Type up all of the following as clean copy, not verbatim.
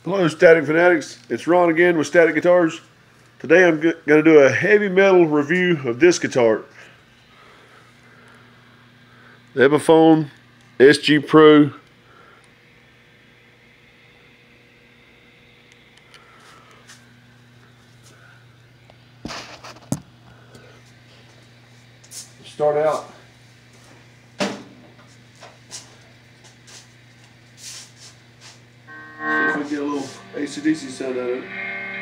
Hello Static Fanatics, it's Ron again with Static Guitars. Today I'm going to do a heavy metal review of this guitar. The Epiphone SG Pro. Start out. See if we can get a little AC/DC sound out of it.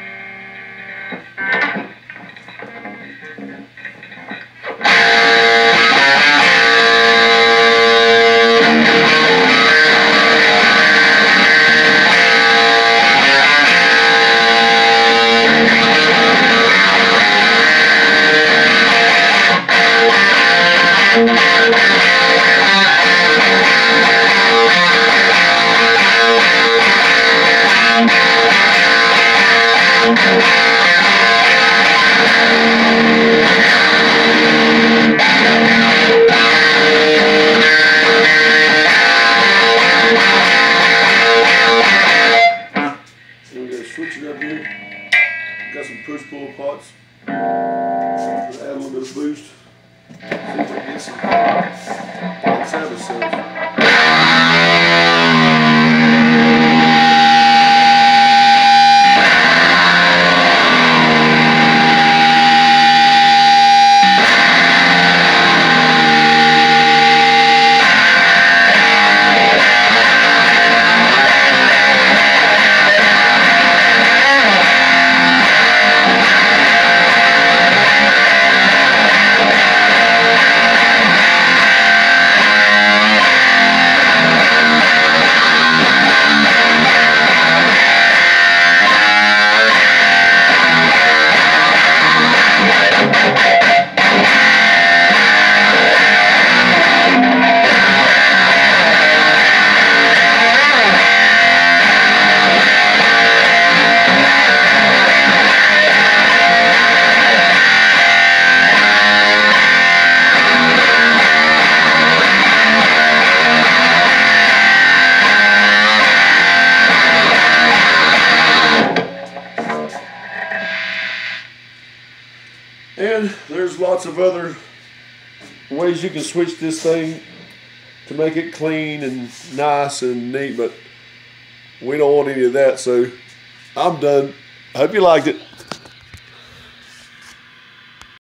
Switch it up here. Got some push-pull pots. Add a little bit of boost. See if I can get some Black Sabbath sounds. And there's lots of other ways you can switch this thing to make it clean and nice and neat, but we don't want any of that, so I'm done. I hope you liked it.